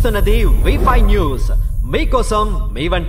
చూస్తున్నది వి5 న్యూస్, మీకోసం మీ వంట.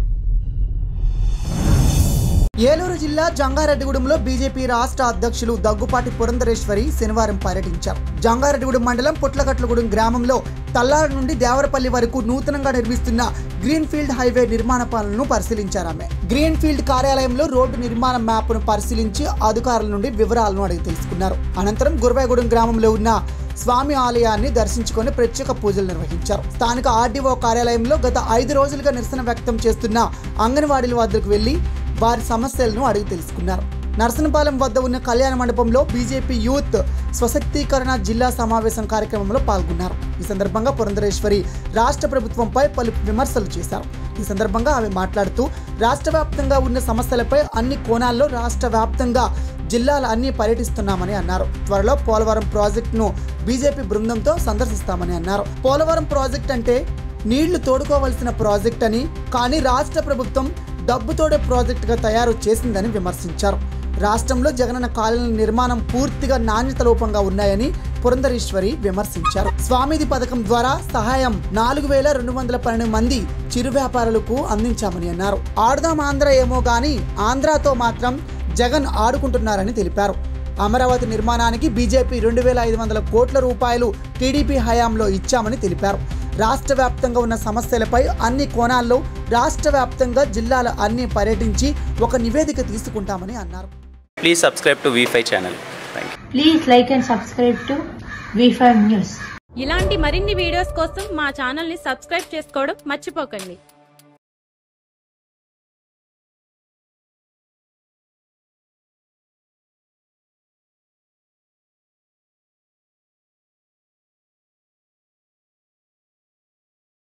ఏలూరు జిల్లా జంగారెడ్డిగూడెంలో బీజేపీ రాష్ట్ర అధ్యక్షులు దగ్గుపాటి పురంధరేశ్వరి శనివారం పర్యటించారు. జంగారెడ్డిగూడెం మండలం పుట్లకట్లగూడెం గ్రామంలో తల్లారు నుండి దేవరపల్లి వరకు నూతనంగా నిర్మిస్తున్న గ్రీన్ ఫీల్డ్ హైవే నిర్మాణ పనులను పరిశీలించారు. ఆమె గ్రీన్ ఫీల్డ్ కార్యాలయంలో రోడ్డు నిర్మాణ మ్యాప్ను పరిశీలించి అధికారుల నుండి వివరాలను అడిగి తెలుసుకున్నారు. అనంతరం గురవాయగూడెం గ్రామంలో ఉన్న స్వామి ఆలయాన్ని దర్శించుకొని ప్రత్యేక పూజలు నిర్వహించారు. స్థానిక ఆర్డీఓ కార్యాలయంలో గత 5 రోజులుగా నిరసన వ్యక్తం చేస్తున్న అంగన్వాడీల వద్దకు వెళ్లి వారి సమస్యలను అడిగి తెలుసుకున్నారు. నరసనపాలెం వద్ద ఉన్న కళ్యాణ మండపంలో బీజేపీ యూత్ స్వశక్తీకరణ జిల్లా సమావేశం కార్యక్రమంలో పాల్గొన్నారు. ఈ సందర్భంగా పురంధరేశ్వరి రాష్ట్ర ప్రభుత్వంపై పలు విమర్శలు చేశారు. ఈ సందర్భంగా ఆమె మాట్లాడుతూ రాష్ట్ర వ్యాప్తంగా ఉన్న సమస్యలపై అన్ని కోణాల్లో రాష్ట్ర వ్యాప్తంగా జిల్లాల అన్ని పర్యటిస్తున్నామని అన్నారు. త్వరలో పోలవరం ప్రాజెక్టును బీజేపీ బృందంతో సందర్శిస్తామని అన్నారు. పోలవరం ప్రాజెక్ట్ అంటే నీళ్లు తోడుకోవాల్సిన ప్రాజెక్ట్ అని, కానీ రాష్ట్ర ప్రభుత్వం డబ్బుతోడే ప్రాజెక్టుగా తయారు చేసిందని విమర్శించారు. రాష్ట్రంలో జగనన్న కాలనీల నిర్మాణం పూర్తిగా నాణ్యత లోపంగా ఉన్నాయని పురంధరేశ్వరి విమర్శించారు. స్వామిది పథకం ద్వారా సహాయం 4212 మంది చిరు వ్యాపారులకు అందించామని అన్నారు. ఆడుదాం ఆంధ్ర ఏమో గానీ ఆంధ్రాతో మాత్రం జగన్ ఆడుకుంటున్నారని తెలిపారు. అమరావతి నిర్మాణానికి బీజేపీ 2500 కోట్ల రూపాయలు టీడీపీ హయాంలో ఇచ్చామని తెలిపారు. రాష్ట్ర వ్యాప్తంగా ఉన్న సమస్యలపై అన్ని కోణాల్లో రాష్ట్ర వ్యాప్తంగా జిల్లాల అన్ని పర్యటించి ఒక నివేదిక తీసుకుంటామని అన్నారు. Please subscribe to V five channel. Please like and subscribe to V five news. ఇలాంటి మరిన్ని వీడియోస్ కోసం మా ఛానల్ ని సబ్స్క్రైబ్ చేసుకోవడం మర్చిపోకండి.